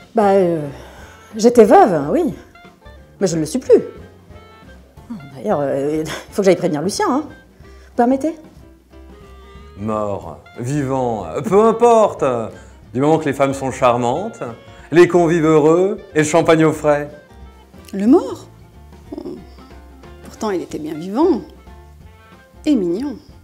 Bah, j'étais veuve, hein, oui. Mais je ne le suis plus. D'ailleurs, il faut que j'aille prévenir Lucien, hein. Vous permettez? Mort, vivant, peu importe. Du moment que les femmes sont charmantes, les convives heureux et le champagne au frais. Le mort? Pourtant, il était bien vivant. Et mignon.